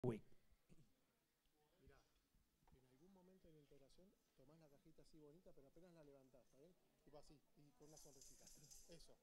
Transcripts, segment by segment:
Uy. Mirá, en algún momento de la integración tomás la cajita así bonita, pero apenas la levantás, ¿sabes? Tipo así, y con una sonrisita. Eso.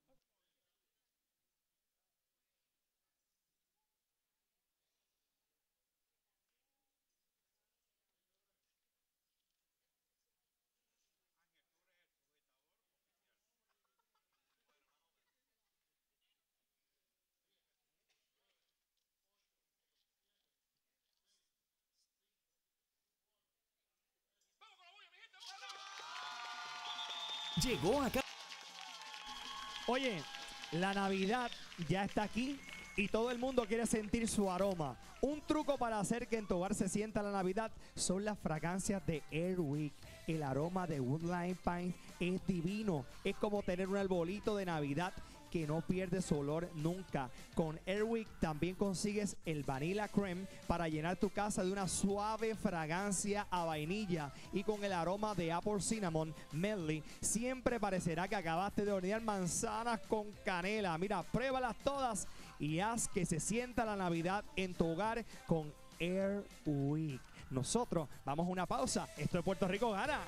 Llegó acá. Oye, la Navidad ya está aquí y todo el mundo quiere sentir su aroma. Un truco para hacer que en tu hogar se sienta la Navidad son las fragancias de Airwick. El aroma de Woodline Pine es divino. Es como tener un arbolito de Navidad que no pierde su olor nunca. Con Airwick también consigues el Vanilla Creme para llenar tu casa de una suave fragancia a vainilla, y con el aroma de Apple Cinnamon Medley siempre parecerá que acabaste de hornear manzanas con canela. Mira, pruébalas todas y haz que se sienta la Navidad en tu hogar con Airwick. Nosotros vamos a una pausa. Esto es Puerto Rico Gana.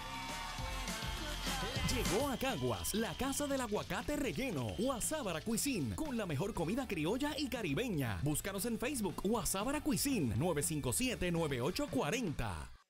Llegó a Caguas, la casa del aguacate relleno, Guasábara Cuisine, con la mejor comida criolla y caribeña. Búscanos en Facebook, Guasábara Cuisine, 957-9840.